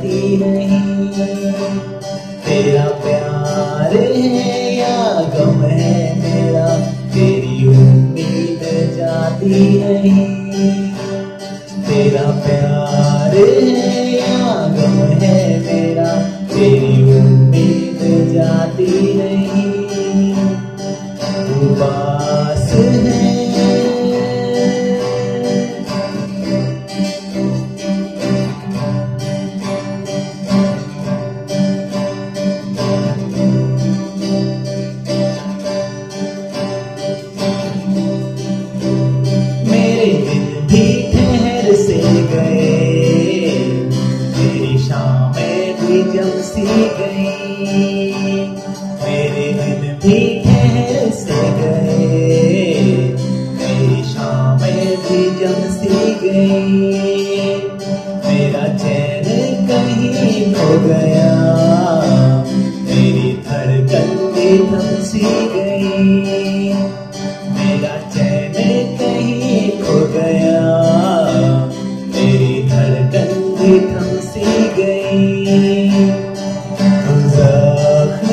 जाती नहीं। तेरा प्यार है या गम है मेरा, तेरी उम्मीद जाती नहीं। तेरा प्यार है या गम है मेरा, तेरी उम्मीद जाती नहीं। तू पास है भी ठहर से गए, मेरी शामें भी जम सी गई। मेरे दिन भी ठहर से गए, मेरी शामें भी जम सी गई। मेरा चैन कहीं खो गया, मेरी धड़कन भी थम सी गई। मेरा चैन कहीं खो गया, मेरी धड़कन भी थम सी गई। तू ज़ख्म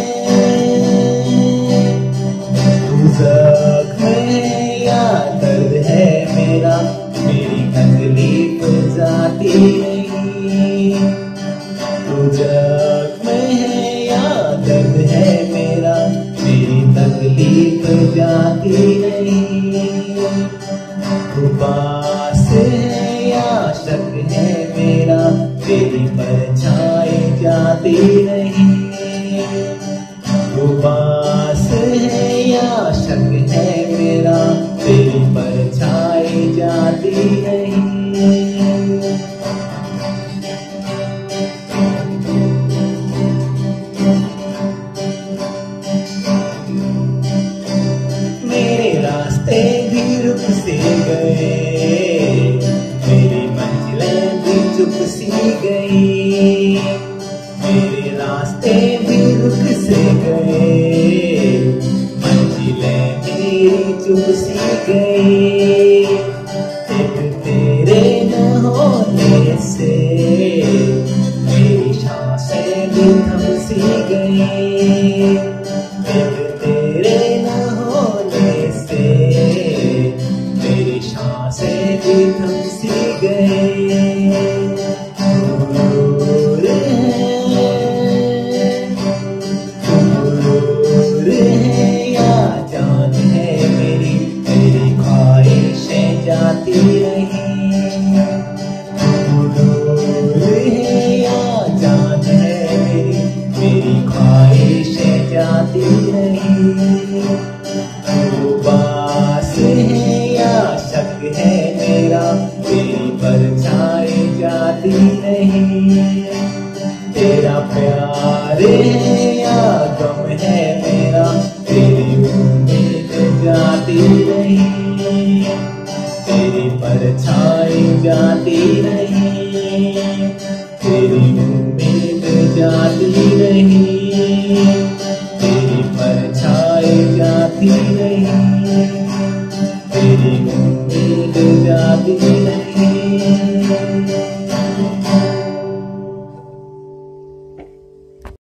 है या दर्द है मेरा, मेरी तकलीफ जाती नहीं। तू ज़ख्म है या दर्द है मेरा, मेरी तकलीफ जाती नहीं। तू पास है या शक है मेरा, तेरी परछाई जाती नहीं। तू पास है या शक है मेरा, तेरी परछाई जाती नहीं। रास्ते भी रुक से गए, मेरी मंजिलें भी चुप सी गई। मेरे रास्ते भी रुक से गए, मंजिलें मेरी चुप सी गई। एक तेरे न होने से मेरी सांसें भी थम सी गई। एक तेरे न होने से मेरी सांसें भी थम सी गई। दूर है या जान है मेरी, मेरी ख्वाहिशें जाती नहीं। दूर है या जान है मेरी, मेरी ख्वाहिशें जाती नहीं। तू पास है या शक है मेरा, तेरी परछाई जाती नहीं। तेरा प्यार है या गम है मेरा, तेरी उम्मीद जाती नहीं। तेरी परछाई जाती नहीं, तेरी उम्मीद जाती